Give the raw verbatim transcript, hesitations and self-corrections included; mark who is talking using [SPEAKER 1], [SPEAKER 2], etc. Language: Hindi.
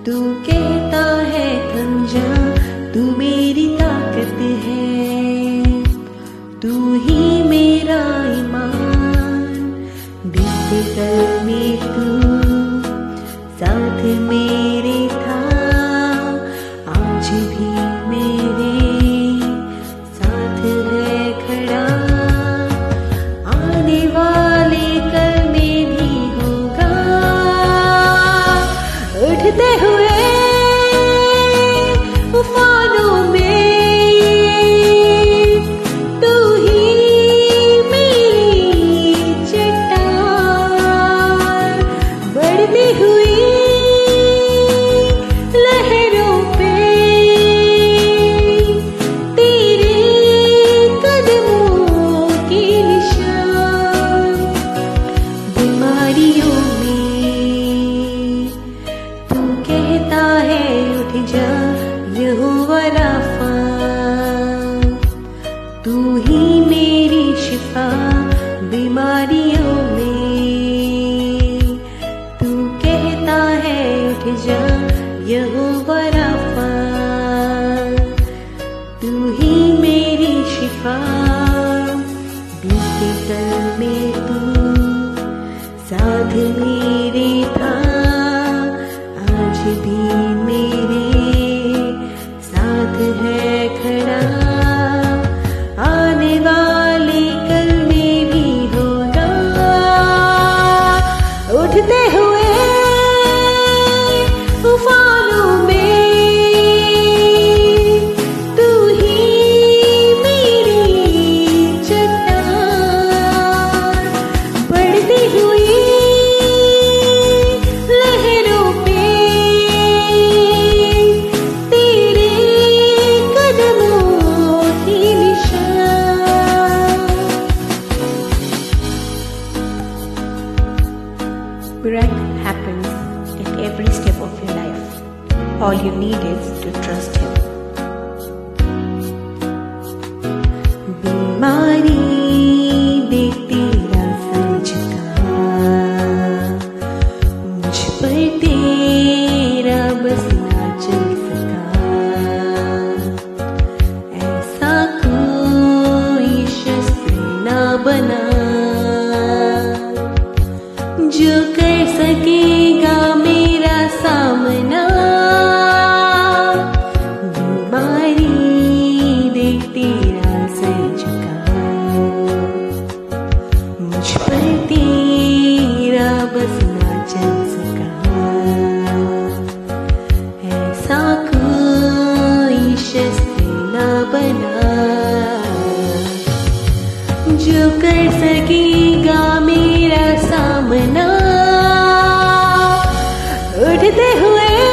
[SPEAKER 1] तू कहता है थम जा, तू मेरी ताकत है, तू ही मेरा ईमान। बीते कल में तू साथ मेरे था, आज भी मेरे साथ है खड़ा। आने वाले कल में भी होगा, उठते हुए तूफानों में तू ही मेरी चट्टान। बढ़ती हुई लहरों पे तेरे कदमों के निशान। बीमारियों में तू कहता है उठ जा यहोवा राफा, तू ही मेरी शिफा। बीमारियों में तू कहता है उठ जा यहोवा राफा, तू ही मेरी शिफा। बीते कल में तू साथ मेरे था, आज भी मेरे साथ है खड़ा। आने वाले कल में भी होगा, उठते हुए तूफानों में तू ही मेरी चट्टान। बढ़ती हुई लहरों पे तेरे कदमों की निशान। Miracle happens at every step of your life. All you need is to trust Him. बीमारी दे तेरा सर झुका, मुझ पर तेरा बस ना चल सका। ऐसा कोई शस्त्र ना बना जो कर सकेगा मेरा सामना। बीमारी दे तेरा सर झुका, मुझ पर तेरा बस ना चल सका। ऐसा कोई शस्त्र ना बना जो कर सकेगा मेरा सामना। उठते हुए